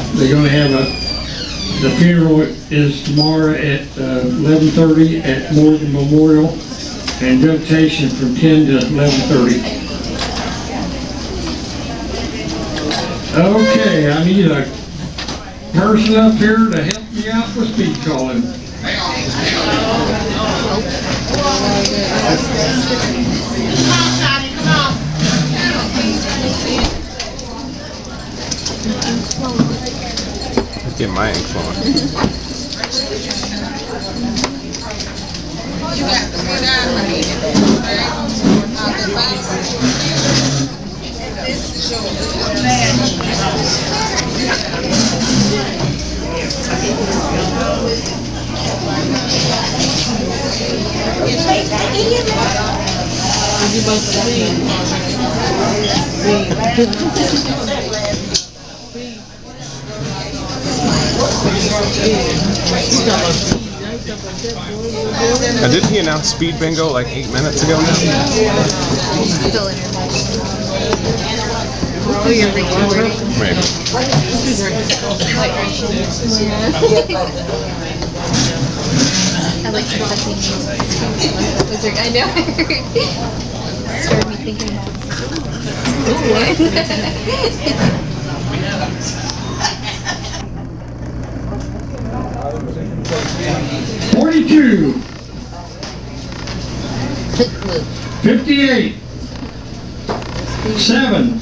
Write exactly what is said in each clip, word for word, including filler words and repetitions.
they're going to have a, the funeral is tomorrow at uh, eleven thirty at Morgan Memorial, and dedication from ten to eleven thirty. Okay, I need a person up here to help me out with speed calling. Let's get my ink flowing. You got to go down with it. This is yours. You both leave. Now, didn't he announce speed bingo like eight minutes ago now? Still in your mind. Oh, you're recording. Maybe. I like the cussing. I know. Started me thinking about Forty-two. Fifty-eight. Seven.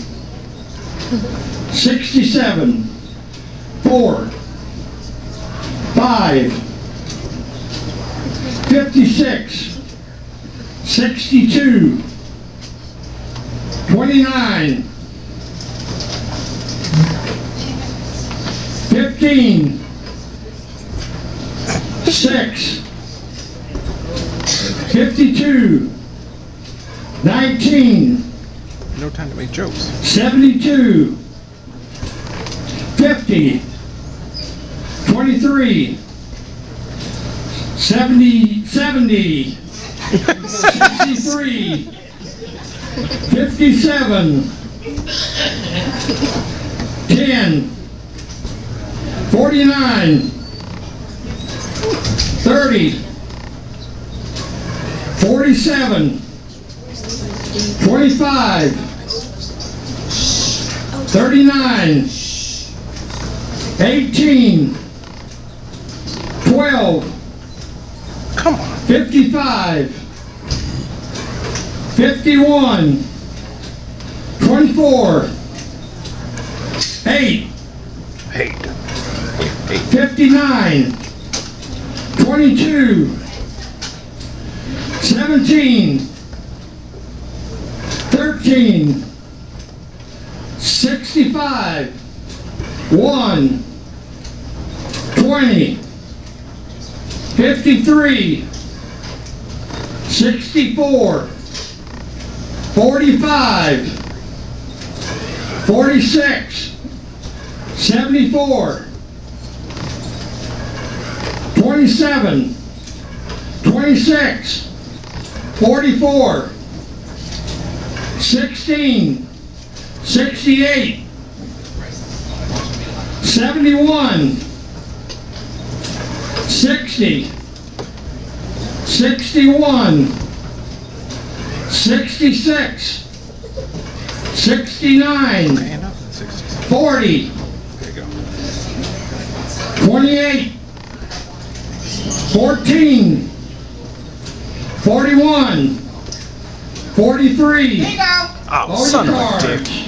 Sixty-seven. Four. Five. Fifty-six. Sixty-two. Twenty-nine. Fifteen. Six. Fifty-two. Nineteen. No time to make jokes. Seventy-two. Fifty. Twenty-three. Seventy. Seventy. Sixty-three. Fifty-seven. Ten. Forty-nine. Thirty. Forty-seven. Twenty-five. Thirty-nine. Eighteen. Twelve. Come on. Fifty-five. Fifty-one. Twenty-four. Eight. Eight. Eight. Fifty-nine. Twenty-two. Seventeen. Thirteen. Sixty-five. One. Twenty. Fifty-three. Sixty-four. Forty-five. Forty-six. Seventy-four. Twenty-seven. Twenty-six. Forty-four. Sixteen. Sixty-eight. Seventy-one. Sixty. Sixty-one. Sixty-six. Sixty-nine. Forty. There you go. Twenty-eight. Fourteen. Forty-one. Forty-three. There you go. Oh, son of a dick.